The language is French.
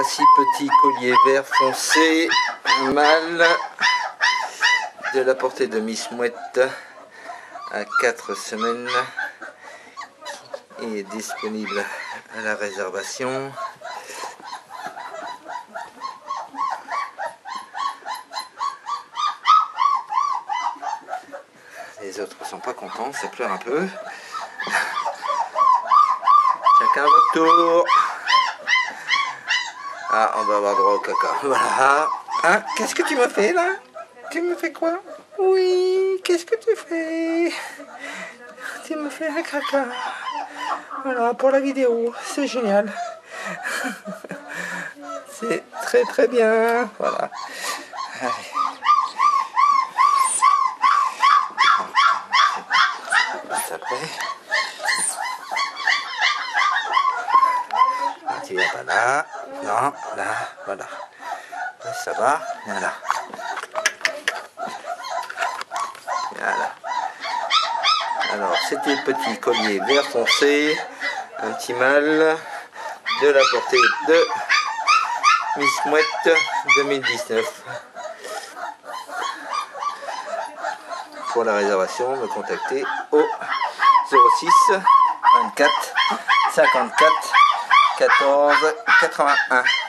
Voici petit collier vert foncé, mâle, de la portée de Miss Mouette à 4 semaines. Il est disponible à la réservation. Les autres sont pas contents, ça pleure un peu. Chacun votre tour. Ah, on va avoir droit au caca. Voilà. Hein, qu'est-ce que tu me fais là? Tu me fais quoi? Oui, qu'est-ce que tu fais? Tu me fais un caca. Voilà, pour la vidéo, c'est génial. C'est très très bien. Voilà. Allez. Après. Ah, tu viens pas là. Non, là, voilà. Là, ça va. Voilà. Voilà. Alors, c'était le petit collier vert foncé, un petit mâle, de la portée de Miss Mouette 2019. Pour la réservation, me contacter au 06 24 54 14 81.